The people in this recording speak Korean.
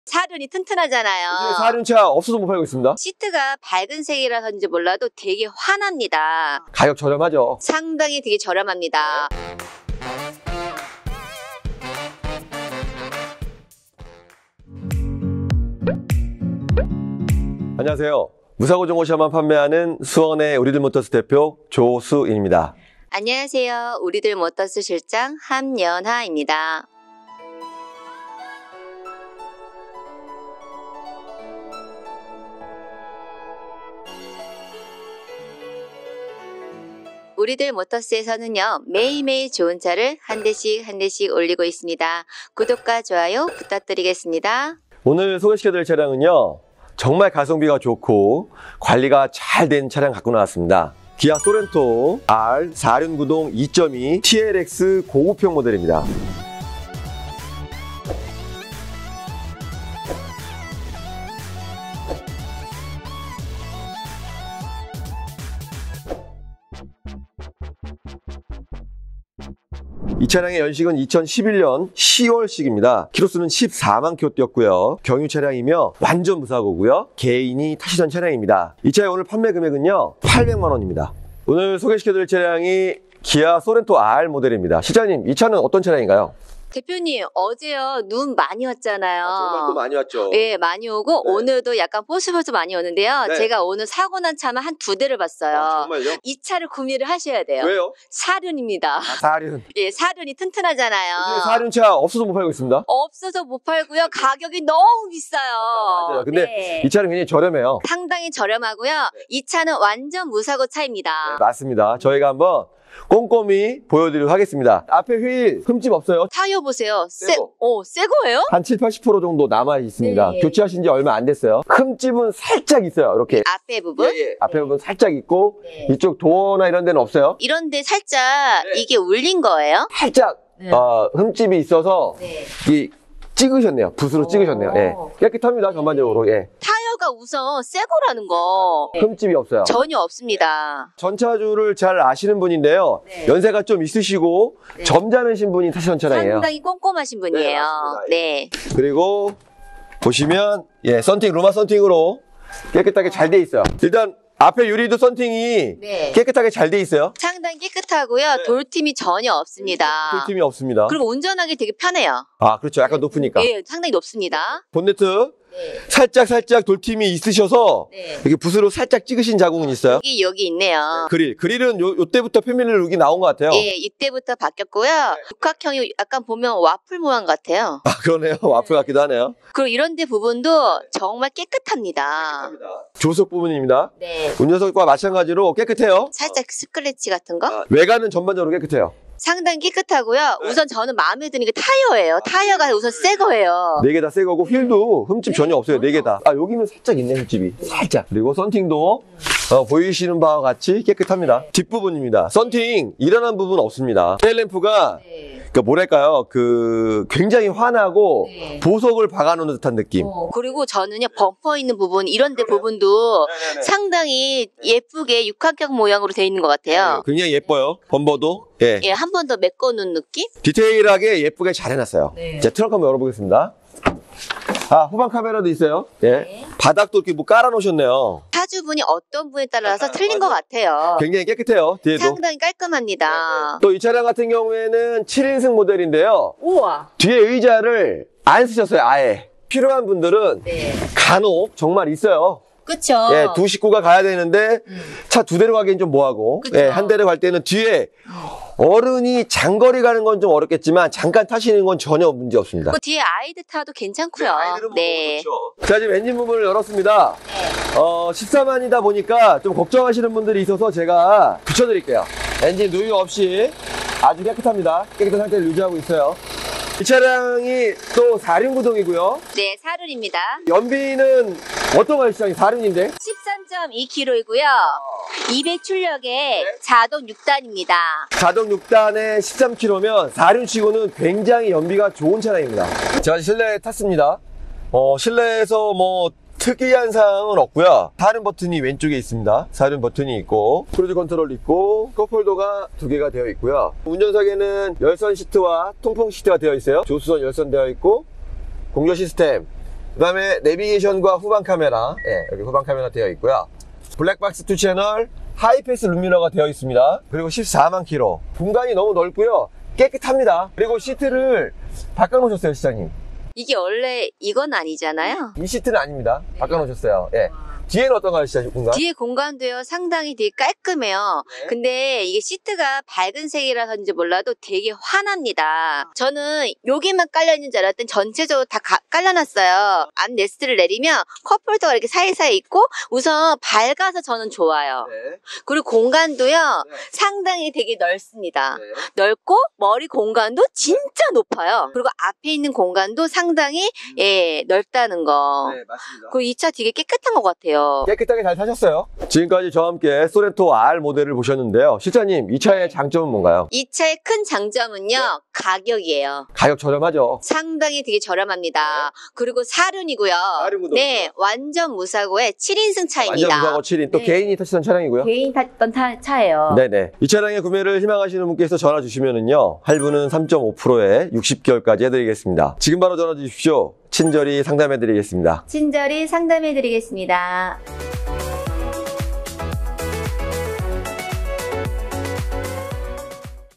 사륜이 튼튼하잖아요. 요즘에 사륜차 없어서 못 팔고 있습니다. 시트가 밝은 색이라서인지 몰라도 되게 환합니다. 가격 저렴하죠. 상당히 되게 저렴합니다. 안녕하세요. 무사고 중고차만 판매하는 수원의 우리들 모터스 대표 조수인입니다. 안녕하세요. 우리들 모터스 실장 함연하입니다. 우리들 모터스에서는요, 매일매일 좋은 차를 한 대씩 올리고 있습니다. 구독과 좋아요 부탁드리겠습니다. 오늘 소개시켜드릴 차량은요, 정말 가성비가 좋고 관리가 잘 된 차량 갖고 나왔습니다. 기아 소렌토 R 4륜 구동 2.2 TLX 고급형 모델입니다. 이 차량의 연식은 2011년 10월식입니다. 키로수는 14만 킬로 뛰었고요. 경유 차량이며 완전 무사고고요. 개인이 타시던 차량입니다. 이 차의 오늘 판매 금액은요, 800만 원입니다. 오늘 소개시켜드릴 차량이 기아 소렌토 R 모델입니다. 실장님, 이 차는 어떤 차량인가요? 대표님, 어제요, 눈 많이 왔잖아요. 정말 또 많이 왔죠. 예, 많이 오고, 네. 오늘도 약간 뽀스뽀스 많이 오는데요. 네. 제가 오늘 사고 난 차만 한 2대를 봤어요. 정말요? 이 차를 구매를 하셔야 돼요. 왜요? 사륜입니다. 사륜. 예, 사륜이 튼튼하잖아요. 요즘에 사륜차 없어서 못 팔고 있습니다. 없어서 못 팔고요. 가격이 너무 비싸요. 맞아요. 근데 네. 이 차는 굉장히 저렴해요. 상당히 저렴하고요. 이 차는 완전 무사고 차입니다. 맞습니다. 저희가 한번 꼼꼼히 보여드리도록 하겠습니다. 앞에 휠 흠집 없어요. 타이어 보세요. 새거. 새 거예요? 한 7, 80% 정도 남아 있습니다. 네. 교체하신 지 얼마 안 됐어요. 흠집은 살짝 있어요. 이렇게. 앞에 부분? 앞에 부분 살짝 있고, 네. 이쪽 도어나 이런 데는 없어요. 이런데 살짝 이게 울린 거예요? 살짝 네. 흠집이 있어서 네. 이 찍으셨네요. 붓으로 찍으셨네요. 예. 깨끗합니다. 전반적으로. 예. 타이어가 우선 새 거라는 거 흠집이 없어요. 전혀 없습니다. 전차주를 잘 아시는 분인데요. 네. 연세가 좀 있으시고 네. 점잖으신 분이 타시던 차량이에요. 상당히 꼼꼼하신 분이에요. 맞습니다. 네. 그리고 보시면 썬팅, 루마 썬팅으로 깨끗하게 잘 돼 있어요. 일단 앞에 유리도 썬팅이 네. 깨끗하게 잘 돼 있어요. 상당히 깨끗하고요. 돌팀이 전혀 없습니다. 꿀팀이 없습니다. 그리고 운전하기 되게 편해요. 아, 그렇죠. 약간 높으니까. 예, 상당히 높습니다. 본네트 네. 살짝 돌팀이 있으셔서 네. 이렇게 붓으로 살짝 찍으신 자국은 있어요. 여기 있네요. 그릴은 요때부터 패밀리 룩이 나온 것 같아요. 예, 이때부터 바뀌었고요. 육각형이 약간 보면 와플 모양 같아요. 아, 그러네요. 와플 같기도 하네요. 그리고 이런 데 부분도 정말 깨끗합니다. 조석 부분입니다. 네. 운전석과 마찬가지로 깨끗해요. 살짝 스크래치 같은 거? 외관은 전반적으로 깨끗해요. 상당히 깨끗하고요. 우선 저는 마음에 드는 게 타이어예요. 타이어가 우선 새 거예요. 네 개 다 새 거고 휠도 흠집 전혀 없어요. 네 개 다. 아, 여기는 살짝 있네, 흠집이. 살짝. 그리고 썬팅도 보이시는 바와 같이 깨끗합니다. 뒷부분입니다. 썬팅 일어난 부분 없습니다. 테일램프가 그러니까 뭐랄까요, 굉장히 환하고 네. 보석을 박아놓는 듯한 느낌. 그리고 저는요, 범퍼 있는 부분, 이런 데 부분도 상당히 예쁘게 육각형 모양으로 되어 있는 것 같아요. 굉장히 예뻐요. 범버도. 예. 예, 한 번 더 메꿔놓은 느낌? 디테일하게 예쁘게 잘 해놨어요. 네. 자, 트렁크 한번 열어보겠습니다. 아, 후방 카메라도 있어요. 예. 네. 바닥도 이렇게 뭐 깔아놓으셨네요. 차주분이 어떤 분에 따라서 틀린 것 같아요. 굉장히 깨끗해요. 뒤에도. 상당히 깔끔합니다. 또 이 차량 같은 경우에는 7인승 모델인데요. 우와. 뒤에 의자를 안 쓰셨어요, 아예. 필요한 분들은 네. 간혹 정말 있어요. 그쵸. 예, 두 식구가 가야 되는데 차 두 대로 가기엔 좀 뭐하고, 그쵸. 예, 한 대로 갈 때는 뒤에 어른이 장거리 가는 건 좀 어렵겠지만 잠깐 타시는 건 전혀 문제 없습니다. 그 뒤에 아이들 타도 괜찮고요. 네. 자, 지금 엔진 부분을 열었습니다. 14만이다 보니까 좀 걱정하시는 분들이 있어서 제가 붙여드릴게요. 엔진 누유 없이 아주 깨끗합니다. 깨끗한 상태를 유지하고 있어요. 이 차량이 또 4륜 구동이고요. 네, 사륜입니다. 연비는 어떤 거예요, 시장이? 4륜인데? 13.2km이고요. 200 출력의 자동 6단입니다. 자동 6단에 13km면 4륜 치고는 굉장히 연비가 좋은 차량입니다. 제가 실내에 탔습니다. 실내에서 뭐 특이한 사항은 없고요. 사륜 버튼이 왼쪽에 있습니다. 사륜 버튼이 있고 크루즈 컨트롤 있고 컵홀더가 2개가 되어 있고요. 운전석에는 열선 시트와 통풍 시트가 되어 있어요. 조수선 열선 되어 있고 공조 시스템, 그 다음에 내비게이션과 후방 카메라, 예, 여기 후방 카메라 되어 있고요. 블랙박스 2채널, 하이패스 룸미러가 되어 있습니다. 그리고 14만 킬로. 공간이 너무 넓고요. 깨끗합니다. 그리고 시트를 바꿔놓으셨어요, 시장님. 이게 원래 이건 아니잖아요. 이 시트는 아닙니다. 바꿔놓으셨어요. 예. 뒤에는 어떤가요, 시장님, 공간? 뒤에 공간도요, 상당히 되게 깔끔해요. 네. 근데 이게 시트가 밝은 색이라서인지 몰라도 되게 환합니다. 저는 여기만 깔려있는 줄 알았더니 전체적으로 다 깔려놨어요. 앞 네스트를 내리면 컵홀더가 이렇게 사이사이 있고 우선 밝아서 저는 좋아요. 네. 그리고 공간도요, 네. 상당히 되게 넓습니다. 네. 넓고 머리 공간도 진짜 높아요. 그리고 앞에 있는 공간도 상당히 예, 넓다는 거. 네, 맞습니다. 그리고 이 차 되게 깨끗한 것 같아요. 깨끗하게 잘 타셨어요. 지금까지 저와 함께 소렌토 R 모델을 보셨는데요. 실장님, 이 차의 장점은 뭔가요? 이 차의 큰 장점은요, 가격이에요. 가격 저렴하죠. 상당히 되게 저렴합니다. 그리고 사륜이고요. 사륜구도 네, 있고요. 완전 무사고의 7인승 차입니다. 완전 무사고 7인. 또 네. 개인이 타시던 차량이고요. 개인 탔던 차예요. 네네. 이 차량의 구매를 희망하시는 분께서 전화 주시면은요, 할부는 3.5%에 60개월까지 해드리겠습니다. 지금 바로 전화 주십시오. 친절히 상담해드리겠습니다. 친절히 상담해드리겠습니다.